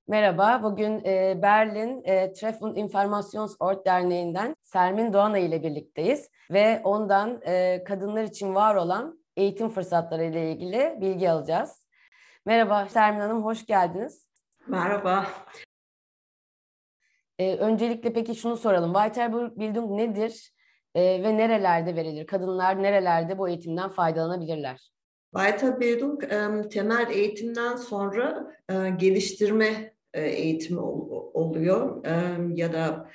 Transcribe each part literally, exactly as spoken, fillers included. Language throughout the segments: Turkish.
Merhaba, bugün e, Berlin e, Treff und Informationsort Derneği'nden Sermin Doğanay ile birlikteyiz ve ondan e, kadınlar için var olan eğitim fırsatları ile ilgili bilgi alacağız. Merhaba Sermin Hanım, hoş geldiniz. Merhaba. E, öncelikle peki şunu soralım, Weiterbildung nedir e, ve nerelerde verilir? Kadınlar nerelerde bu eğitimden faydalanabilirler? Weiterbildung temel eğitimden sonra geliştirme eğitimi oluyor ya da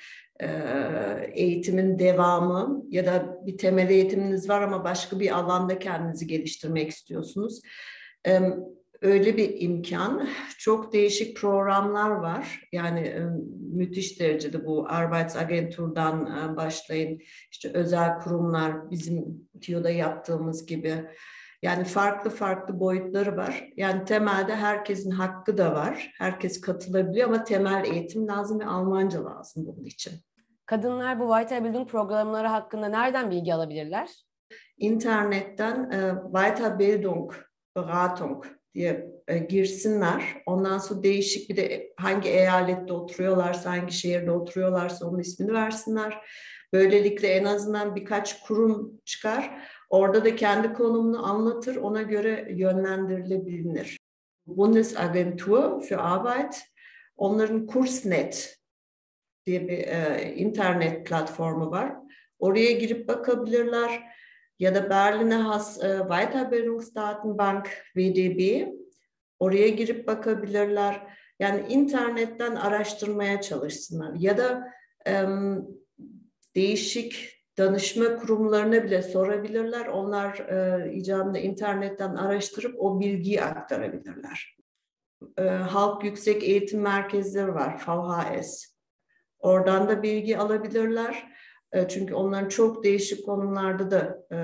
eğitimin devamı ya da bir temel eğitiminiz var ama başka bir alanda kendinizi geliştirmek istiyorsunuz. Öyle bir imkan. Çok değişik programlar var. Yani müthiş derecede bu Arbeitsagentur'dan başlayın, işte özel kurumlar, bizim T İ O'da yaptığımız gibi. Yani farklı farklı boyutları var. Yani temelde herkesin hakkı da var. Herkes katılabiliyor ama temel eğitim lazım ve Almanca lazım bunun için. Kadınlar bu Weiterbildung programları hakkında nereden bilgi alabilirler? İnternetten e, Weiterbildung, Beratung diye e, girsinler. Ondan sonra değişik bir de hangi eyalette oturuyorlarsa, hangi şehirde oturuyorlarsa onun ismini versinler. Böylelikle en azından birkaç kurum çıkar. Orada da kendi konumunu anlatır, ona göre yönlendirilebilir. Bundesagentur für Arbeit, onların Kursnet diye bir e, internet platformu var. Oraya girip bakabilirler. Ya da Berlin'e has e, Weiterbildungsdatenbank V D B, oraya girip bakabilirler. Yani internetten araştırmaya çalışsınlar. Ya da e, değişik danışma kurumlarına bile sorabilirler. Onlar e, icabında internetten araştırıp o bilgiyi aktarabilirler. E, Halk Yüksek Eğitim Merkezleri var, V H S. Oradan da bilgi alabilirler. E, çünkü onların çok değişik konularda da e,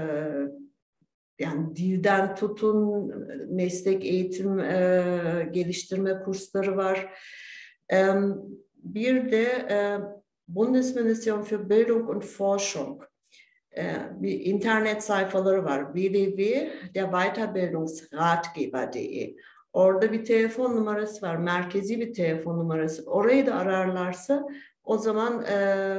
yani dilden tutun, meslek eğitim e, geliştirme kursları var. E, bir de e, Bundesministerium für Bildung und Forschung e, bir internet sayfaları var. w w w punkt der Weiterbildungsratgeber punkt de. Orada bir telefon numarası var. Merkezi bir telefon numarası. Orayı da ararlarsa o zaman e,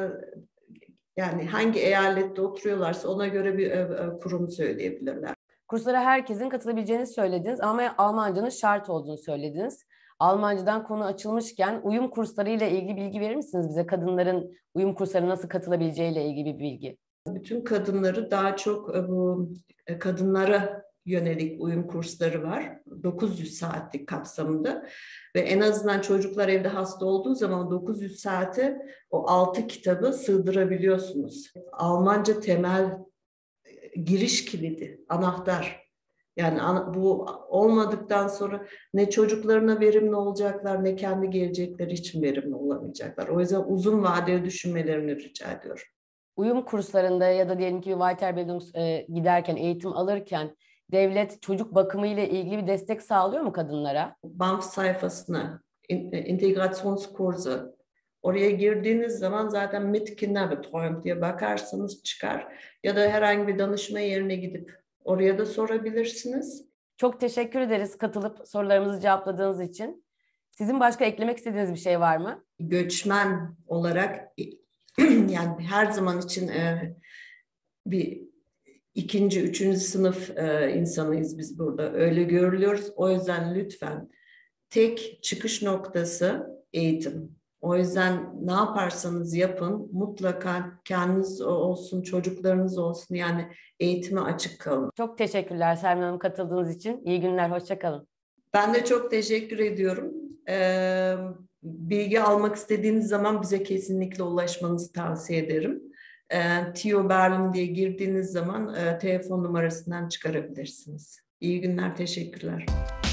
yani hangi eyalette oturuyorlarsa ona göre bir e, kurum söyleyebilirler. Kurslara herkesin katılabileceğini söylediniz ama Almancanın şart olduğunu söylediniz. Almancadan konu açılmışken uyum kursları ile ilgili bilgi verir misiniz bize? Kadınların uyum kurslarına nasıl katılabileceği ile ilgili bir bilgi. Bütün kadınları daha çok bu kadınlara yönelik uyum kursları var. dokuz yüz saatlik kapsamında ve en azından çocuklar evde hasta olduğu zaman dokuz yüz saate o altı kitabı sığdırabiliyorsunuz. Almanca temel giriş kilidi, anahtar. Yani bu olmadıktan sonra ne çocuklarına verimli olacaklar ne kendi gelecekleri için verimli olamayacaklar. O yüzden uzun vadeli düşünmelerini rica ediyorum. Uyum kurslarında ya da diyelim ki Weiterbildung e, giderken, eğitim alırken devlet çocuk bakımı ile ilgili bir destek sağlıyor mu kadınlara? B A M F sayfasına integrasonskursu, oraya girdiğiniz zaman zaten mit Kinderbetreuung diye bakarsanız çıkar. Ya da herhangi bir danışma yerine gidip oraya da sorabilirsiniz. Çok teşekkür ederiz katılıp sorularımızı cevapladığınız için. Sizin başka eklemek istediğiniz bir şey var mı? Göçmen olarak yani her zaman için e, bir ikinci, üçüncü sınıf e, insanıyız biz burada. Öyle görülüyoruz. O yüzden lütfen tek çıkış noktası eğitim. O yüzden ne yaparsanız yapın mutlaka kendiniz olsun, çocuklarınız olsun yani eğitime açık kalın. Çok teşekkürler Sermin Hanım katıldığınız için. İyi günler, hoşça kalın. Ben de çok teşekkür ediyorum. Ee, bilgi almak istediğiniz zaman bize kesinlikle ulaşmanızı tavsiye ederim. Ee, T İ O Berlin diye girdiğiniz zaman e, telefon numarasından çıkarabilirsiniz. İyi günler, teşekkürler.